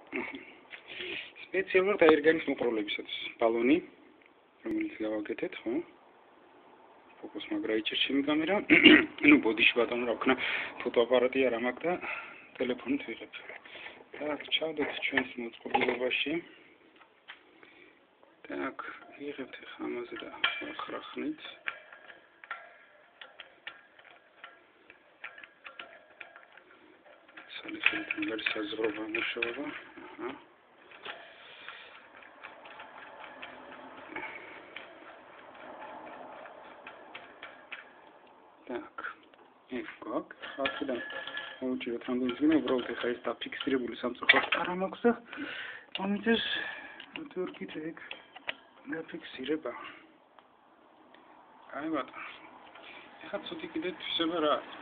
სპეციალურად აერგანის მოყოლებისათვის ბალონი, რომელიც გავაკეთეთ, ხო? Focus magra ichirchimi kamera. Nu bodish button რა ვქნა, ფოტოაპარატი არ მაქვს და ტელეფონით ვიღებ. Так, ჩავდეთ ჩვენს მოწყობილობაში. Так, ვიღებთ ახლა ამაზე და ხრახნით. სალიხით მაგარი საზღვრობა მუშაობა. აჰა. Так. Ეხლა ხალხიდან მოვუჭიროთ რამდენი ზმნა, უბრალოდ ეხლა ეს დაფიქსირებული სამწუხაროდ არ მაქვს და ამიტომ თურქით ეგ დაფიქსირება. აი ბატონო. ეხლა ცოტი კიდე თვისება რა არის.